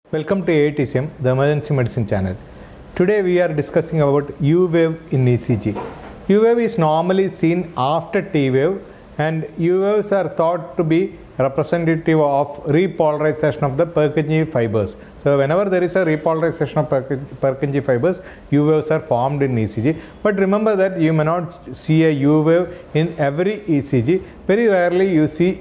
Welcome to AITCM, the Emergency Medicine channel. Today we are discussing about U wave in ECG. U wave is normally seen after T wave, and U waves are thought to be representative of repolarization of the Purkinje fibers. So whenever there is a repolarization of Purkinje fibers, U waves are formed in ECG. But remember that you may not see a U wave in every ECG. Very rarely you see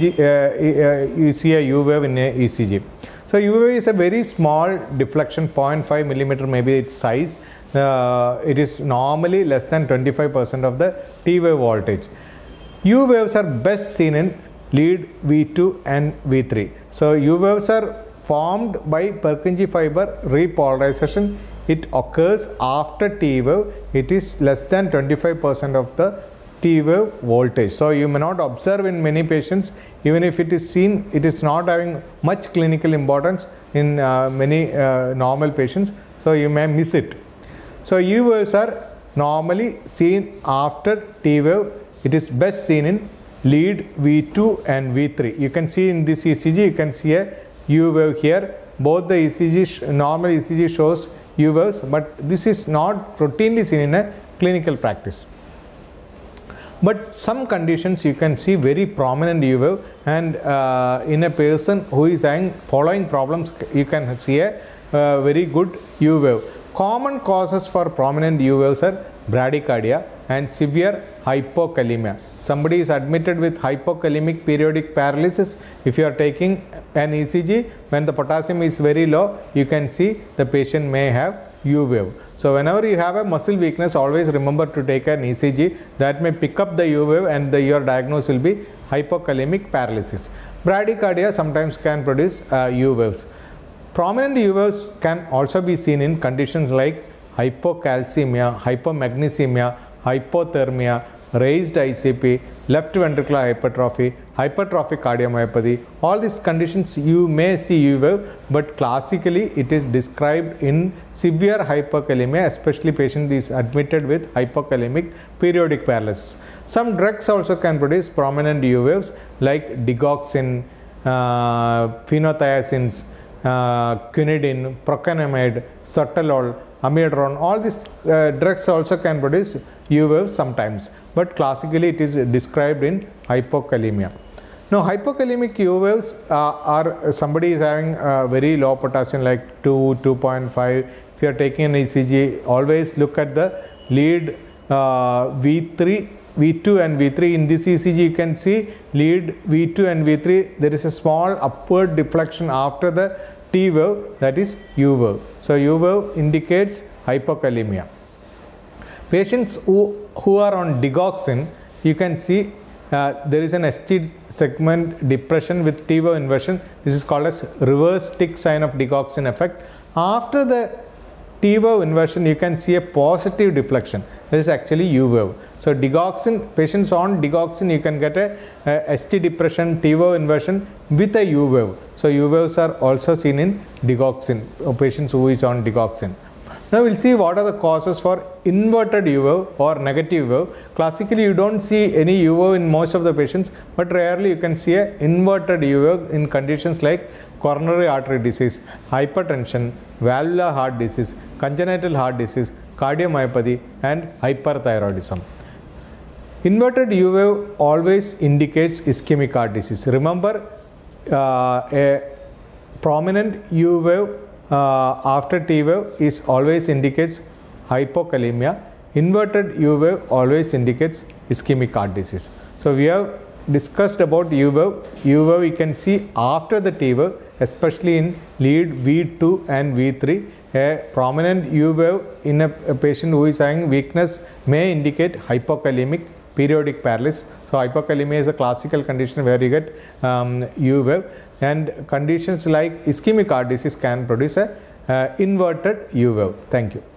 you see a U wave in a ECG. So U wave is a very small deflection, 0.5 millimeter maybe its size. It is normally less than 25% of the T wave voltage. U waves are best seen in lead V2 and V3. So U waves are formed by Purkinje fiber repolarization. It occurs after T wave. It is less than 25% of the T wave voltage. So you may not observe in many patients. Even if it is seen, it is not having much clinical importance in many normal patients. So you may miss it. So U waves are normally seen after T wave. It is best seen in lead V2 and V3. You can see in this ECG, you can see a U wave here. Both the ECG, normal ECG shows U waves, but this is not routinely seen in a clinical practice. But some conditions you can see very prominent U wave, and in a person who is having following problems, you can see a very good U wave. Common causes for prominent U waves are bradycardia and severe hypokalemia. Somebody is admitted with hypokalemic periodic paralysis. If you are taking an ECG, when the potassium is very low, you can see the patient may have U wave. So whenever you have a muscle weakness, always remember to take an ECG that may pick up the U wave, and your diagnosis will be hypokalemic paralysis. Bradycardia sometimes can produce U waves. Prominent U waves can also be seen in conditions like hypocalcemia, hypomagnesemia, hypothermia, raised ICP, left ventricular hypertrophy, hypertrophic cardiomyopathy. All these conditions you may see U wave, but classically it is described in severe hypokalemia, especially patient is admitted with hypokalemic periodic paralysis. Some drugs also can produce prominent U waves like digoxin, phenothiazines, quinidine, procainamide, sotalol, amiodarone. All these drugs also can produce U waves sometimes, but classically it is described in hypokalemia. Now hypokalemic U waves are somebody is having very low potassium like 2, 2.5. If you are taking an ECG, always look at the lead V2 and V3. In this ECG you can see lead V2 and V3, there is a small upward deflection after the T wave, that is U wave. So U wave indicates hypokalemia. Patients who are on digoxin, you can see there is an ST segment depression with T wave inversion. This is called as reverse tick sign of digoxin effect. After the T wave inversion, you can see a positive deflection. This is actually U wave. So digoxin, patients on digoxin, you can get a ST depression, T wave inversion with a U wave. So U waves are also seen in digoxin, patients who is on digoxin. Now we will see what are the causes for inverted U wave or negative wave. Classically you don't see any U wave in most of the patients, but rarely you can see a inverted U wave in conditions like coronary artery disease, hypertension, valvular heart disease, congenital heart disease, cardiomyopathy and hyperthyroidism. Inverted U wave always indicates ischemic heart disease. Remember, a prominent U wave after T wave is always indicates hypokalemia. Inverted U wave always indicates ischemic heart disease. So we have discussed about U wave. U wave you can see after the T wave, especially in lead V2 and V3. A prominent U wave in a patient who is having weakness may indicate hypokalemic periodic paralysis. So hypokalemia is a classical condition where you get U wave, and conditions like ischemic heart disease can produce a inverted U wave. Thank you.